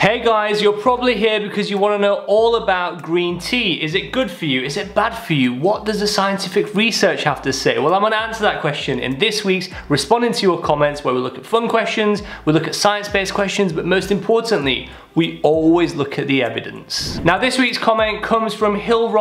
Hey guys, you're probably here because you want to know all about green tea. Is it good for you? Is it bad for you? What does the scientific research have to say? Well, I'm going to answer that question in this week's Responding to Your Comments, where we look at fun questions, we look at science-based questions, but most importantly, we always look at the evidence. Now, this week's comment comes from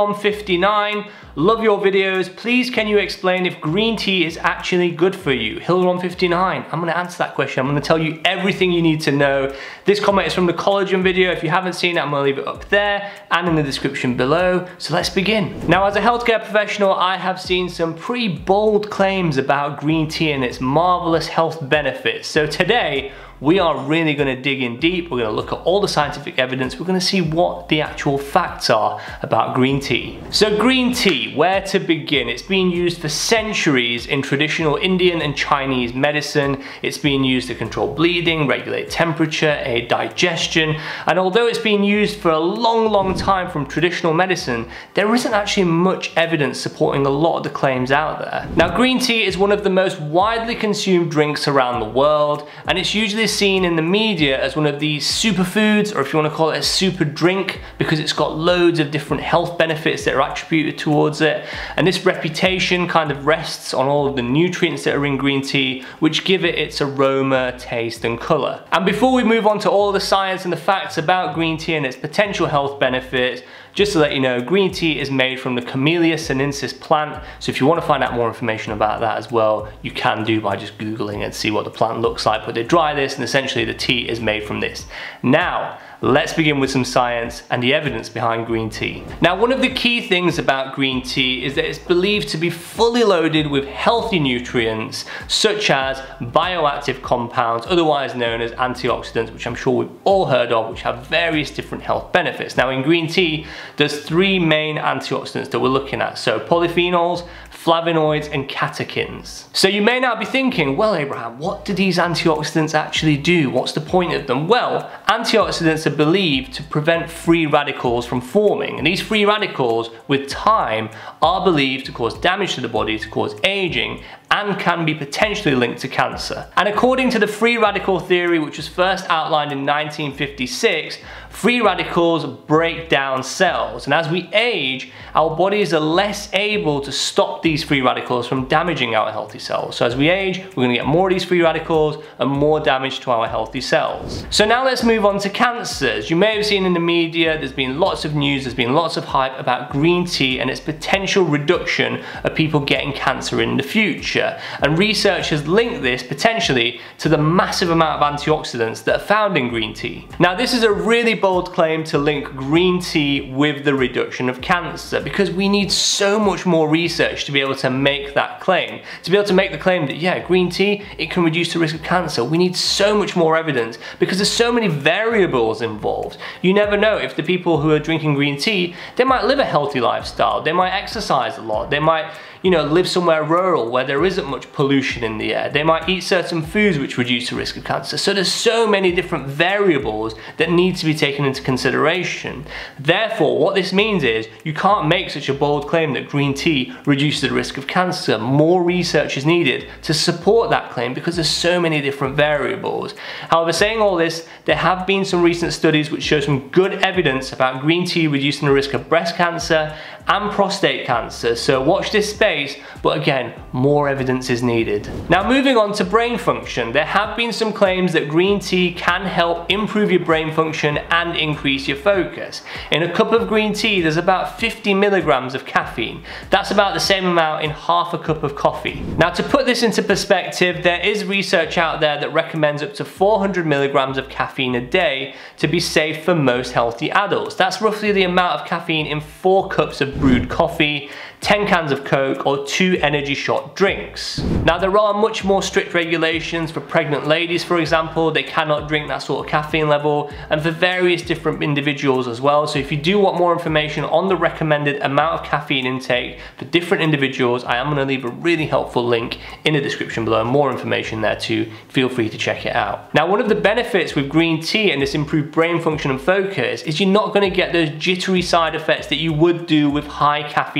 Hillrom59. Love your videos. Please, can you explain if green tea is actually good for you? Hillrom59. I'm going to answer that question. I'm going to tell you everything you need to know. This comment is from the collagen video. If you haven't seen it, I'm going to leave it up there and in the description below. So let's begin. Now, as a healthcare professional, I have seen some pretty bold claims about green tea and its marvelous health benefits. So today, we are really going to dig in deep. We're going to look at all the scientific evidence. We're going to see what the actual facts are about green tea. So green tea, where to begin? It's been used for centuries in traditional Indian and Chinese medicine. It's been used to control bleeding, regulate temperature, aid digestion. And although it's been used for a long time from traditional medicine, there isn't actually much evidence supporting a lot of the claims out there. Now, green tea is one of the most widely consumed drinks around the world, and it's usually seen in the media as one of these superfoods, or if you want to call it a super drink, because it's got loads of different health benefits that are attributed towards it. And this reputation kind of rests on all of the nutrients that are in green tea, which give it its aroma, taste, and color. And before we move on to all the science and the facts about green tea and its potential health benefits, just to let you know, green tea is made from the Camellia sinensis plant. So if you want to find out more information about that as well, you can do by just Googling and see what the plant looks like. But they dry this and essentially the tea is made from this. Now, let's begin with some science and the evidence behind green tea. Now, one of the key things about green tea is that it's believed to be fully loaded with healthy nutrients such as bioactive compounds, otherwise known as antioxidants, which I'm sure we've all heard of, which have various different health benefits. Now, in green tea, there's three main antioxidants that we're looking at. So polyphenols, flavonoids, and catechins. So you may now be thinking, well, Abraham, what do these antioxidants actually do? What's the point of them? Well, antioxidants are believed to prevent free radicals from forming. And these free radicals, with time, are believed to cause damage to the body, to cause aging, and can be potentially linked to cancer. And according to the free radical theory, which was first outlined in 1956, free radicals break down cells. And as we age, our bodies are less able to stop these free radicals from damaging our healthy cells. So as we age, we're going to get more of these free radicals and more damage to our healthy cells. So now let's move on to cancers. You may have seen in the media, there's been lots of news, there's been lots of hype about green tea and its potential reduction of people getting cancer in the future. And research has linked this potentially to the massive amount of antioxidants that are found in green tea. Now, this is a really bold claim to link green tea with the reduction of cancer, because we need so much more research to be able to make that claim. To be able to make the claim that, yeah, green tea, it can reduce the risk of cancer. We need so much more evidence because there's so many variables involved. You never know if the people who are drinking green tea, they might live a healthy lifestyle, they might exercise a lot, they might, live somewhere rural where there isn't much pollution in the air. They might eat certain foods which reduce the risk of cancer. So there's so many different variables that need to be taken into consideration. Therefore, what this means is you can't make such a bold claim that green tea reduces the risk of cancer. More research is needed to support that claim because there's so many different variables. However, saying all this, there have been some recent studies which show some good evidence about green tea reducing the risk of breast cancer and prostate cancer. So watch this space, but again, more evidence is needed. Now, moving on to brain function, there have been some claims that green tea can help improve your brain function and increase your focus. In a cup of green tea, there's about 50 milligrams of caffeine. That's about the same amount in half a cup of coffee. Now, to put this into perspective, there is research out there that recommends up to 400 milligrams of caffeine a day to be safe for most healthy adults. That's roughly the amount of caffeine in 4 cups of brewed coffee, 10 cans of Coke, or 2 energy shot drinks. Now, there are much more strict regulations for pregnant ladies, for example. They cannot drink that sort of caffeine level, and for various different individuals as well. So if you do want more information on the recommended amount of caffeine intake for different individuals, I am going to leave a really helpful link in the description below. More information there too. Feel free to check it out. Now, one of the benefits with green tea and this improved brain function and focus is you're not going to get those jittery side effects that you would do with high caffeine intake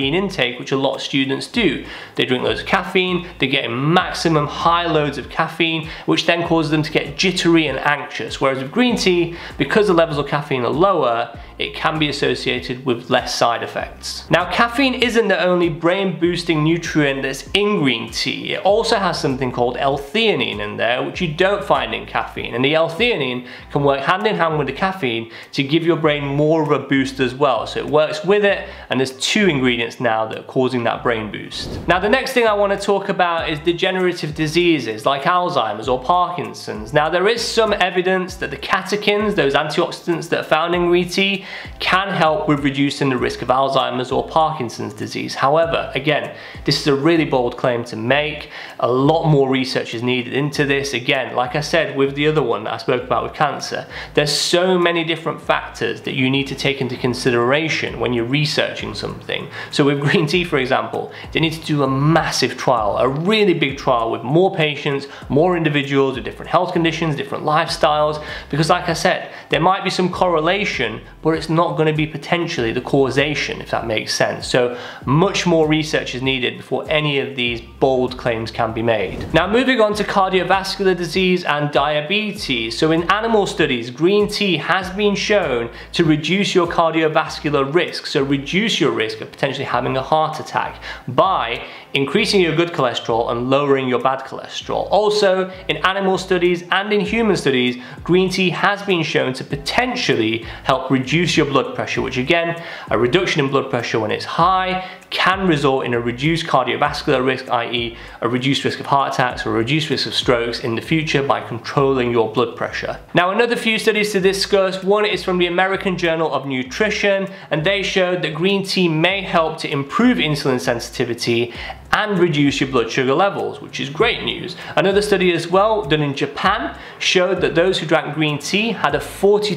intake, which a lot of students do. They drink loads of caffeine, they get maximum high loads of caffeine, which then causes them to get jittery and anxious. Whereas with green tea, because the levels of caffeine are lower, it can be associated with less side effects. Now, caffeine isn't the only brain boosting nutrient that's in green tea. It also has something called L-theanine in there, which you don't find in caffeine. And the L-theanine can work hand in hand with the caffeine to give your brain more of a boost as well. So it works with it, and there's two ingredients now that are causing that brain boost. Now, the next thing I want to talk about is degenerative diseases like Alzheimer's or Parkinson's. Now, there is some evidence that the catechins, those antioxidants that are found in green tea, can help with reducing the risk of Alzheimer's or Parkinson's disease. However, again, this is a really bold claim to make. A lot more research is needed into this. Again, like I said with the other one that I spoke about with cancer, there's so many different factors that you need to take into consideration when you're researching something. So with green tea, for example, they need to do a massive trial, a really big trial with more patients, more individuals with different health conditions, different lifestyles, because like I said, there might be some correlation, but it's not going to be potentially the causation, if that makes sense. So much more research is needed before any of these bold claims can be made. Now, moving on to cardiovascular disease and diabetes. So in animal studies, green tea has been shown to reduce your cardiovascular risk, so reduce your risk of potentially having a heart attack by increasing your good cholesterol and lowering your bad cholesterol. Also, in animal studies and in human studies, green tea has been shown to potentially help reduce your blood pressure, which again, a reduction in blood pressure when it's high can result in a reduced cardiovascular risk, i.e. a reduced risk of heart attacks or a reduced risk of strokes in the future by controlling your blood pressure. Now, another few studies to discuss. One is from the American Journal of Nutrition, and they showed that green tea may help to improve insulin sensitivity and reduce your blood sugar levels, which is great news. Another study as well, done in Japan, showed that those who drank green tea had a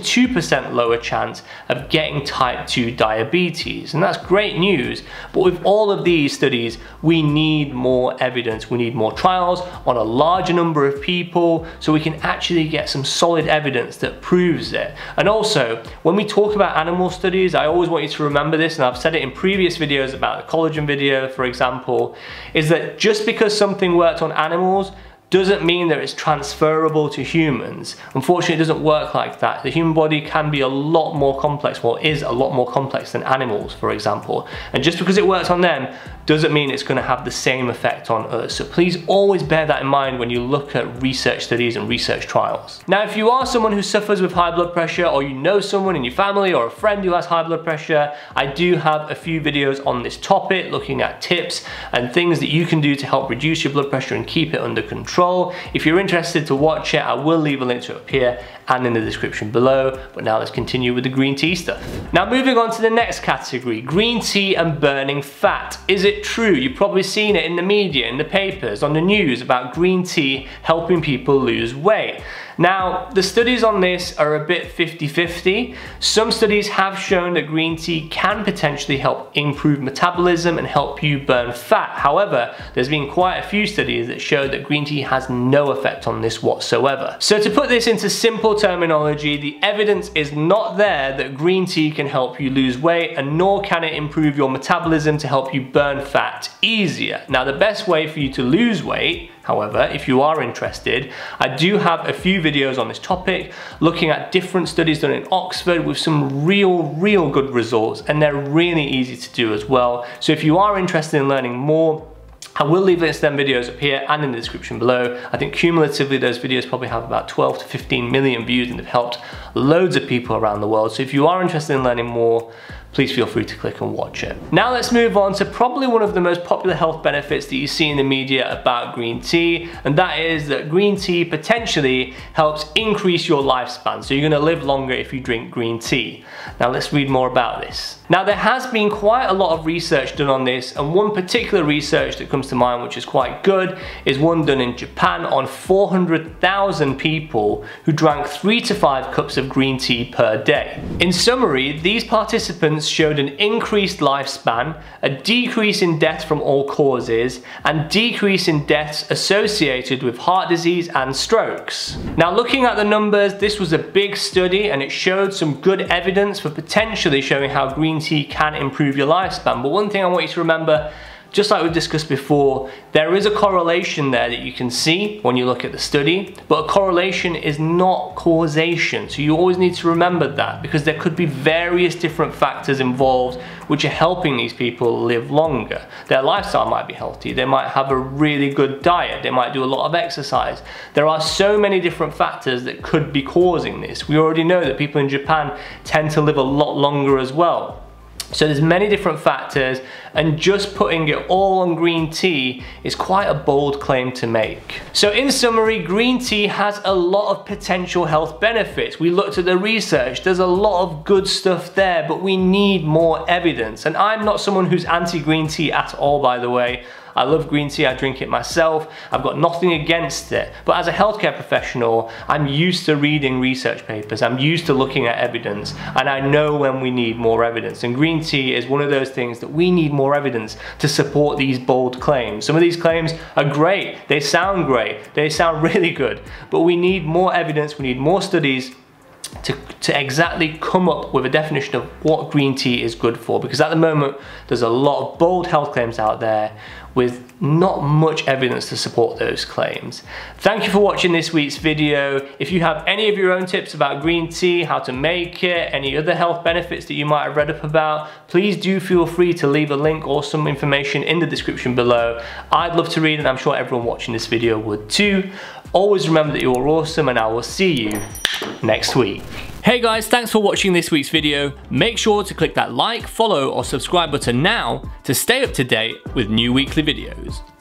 42% lower chance of getting type 2 diabetes. And that's great news. But with all of these studies, we need more evidence. We need more trials on a larger number of people so we can actually get some solid evidence that proves it. And also, when we talk about animal studies, I always want you to remember this, and I've said it in previous videos about the collagen video, for example, is that just because something worked on animals doesn't mean that it's transferable to humans. Unfortunately, it doesn't work like that. The human body can be a lot more complex, well, is a lot more complex than animals, for example. And just because it works on them doesn't mean it's going to have the same effect on us. So please always bear that in mind when you look at research studies and research trials. Now, if you are someone who suffers with high blood pressure, or you know someone in your family or a friend who has high blood pressure, I do have a few videos on this topic looking at tips and things that you can do to help reduce your blood pressure and keep it under control. If you're interested to watch it, I will leave a link to it up here and in the description below. But now let's continue with the green tea stuff. Now, moving on to the next category, green tea and burning fat. Is it true? You've probably seen it in the media, in the papers, on the news about green tea helping people lose weight. Now, the studies on this are a bit 50-50. Some studies have shown that green tea can potentially help improve metabolism and help you burn fat. However, there's been quite a few studies that show that green tea has no effect on this whatsoever. So to put this into simple terminology, the evidence is not there that green tea can help you lose weight, and nor can it improve your metabolism to help you burn fat easier. Now, the best way for you to lose weight, however, if you are interested, I do have a few videos on this topic looking at different studies done in Oxford with some real good results, and they're really easy to do as well. So if you are interested in learning more, I will leave links to them videos up here and in the description below. I think cumulatively those videos probably have about 12 to 15 million views and have helped loads of people around the world. So if you are interested in learning more, please feel free to click and watch it. Now let's move on to probably one of the most popular health benefits that you see in the media about green tea, and that is that green tea potentially helps increase your lifespan. So you're gonna live longer if you drink green tea. Now let's read more about this. Now, there has been quite a lot of research done on this, and one particular research that comes to mind which is quite good is one done in Japan on 400,000 people who drank 3 to 5 cups of of green tea per day. In summary, these participants showed an increased lifespan, a decrease in death from all causes, and decrease in deaths associated with heart disease and strokes. Now, looking at the numbers, this was a big study and it showed some good evidence for potentially showing how green tea can improve your lifespan. But one thing I want you to remember, just like we discussed before, there is a correlation there that you can see when you look at the study, but a correlation is not causation. So you always need to remember that, because there could be various different factors involved which are helping these people live longer. Their lifestyle might be healthy, they might have a really good diet, they might do a lot of exercise. There are so many different factors that could be causing this. We already know that people in Japan tend to live a lot longer as well. So there's many different factors, and just putting it all on green tea is quite a bold claim to make. So in summary, green tea has a lot of potential health benefits. We looked at the research, there's a lot of good stuff there, but we need more evidence. And I'm not someone who's anti-green tea at all, by the way. I love green tea, I drink it myself, I've got nothing against it. But as a healthcare professional, I'm used to reading research papers, I'm used to looking at evidence, and I know when we need more evidence. And green tea is one of those things that we need more evidence to support these bold claims. Some of these claims are great, they sound really good, but we need more evidence, we need more studies to exactly come up with a definition of what green tea is good for, because at the moment there's a lot of bold health claims out there with not much evidence to support those claims. Thank you for watching this week's video. If you have any of your own tips about green tea, how to make it, any other health benefits that you might have read up about, please do feel free to leave a link or some information in the description below. I'd love to read, and I'm sure everyone watching this video would too. Always remember that you're awesome, and I will see you next week. Hey guys, thanks for watching this week's video. Make sure to click that like, follow or subscribe button now to stay up to date with new weekly videos.